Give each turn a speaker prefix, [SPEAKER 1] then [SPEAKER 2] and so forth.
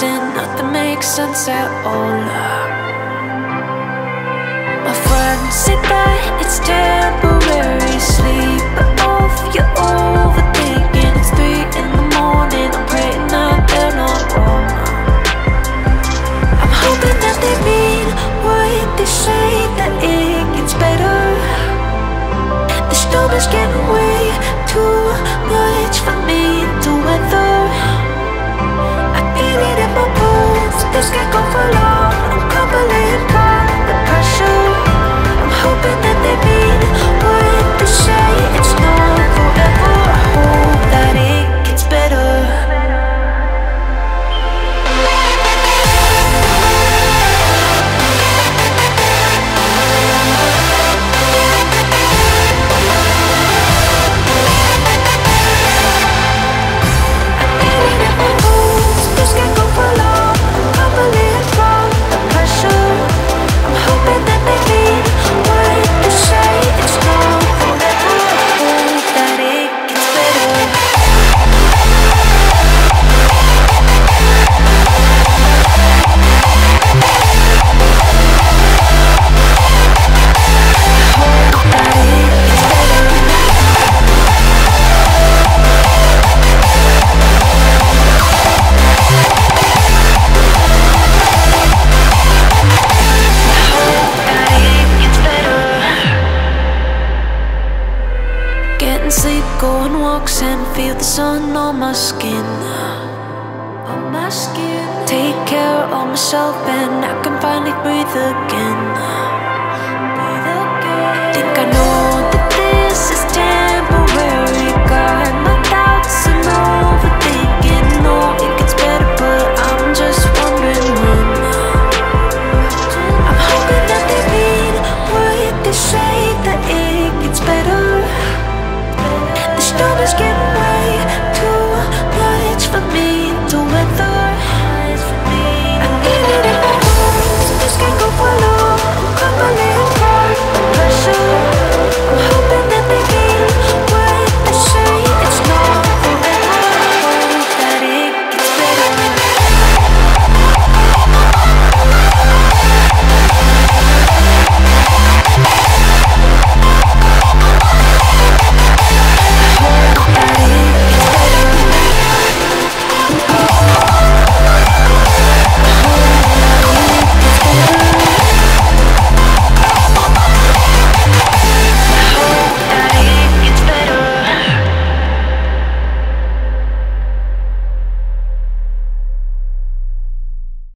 [SPEAKER 1] and nothing makes sense at all. My friends say that it's temporary, sleep off, you're overthinking. It's 3 in the morning, I'm praying that they're not wrong. I'm hoping that they mean what they say, that it gets better. The storm is getting way too much for me to weather. I feel it in my bones, this can't go for long. I'm crumbling by the pressure. I'm hoping that they mean what they say, it's not forever. I hope that it gets better. Sleep, go on walks and feel the sun on my skin. On my skin. Take care of myself and I can finally breathe again.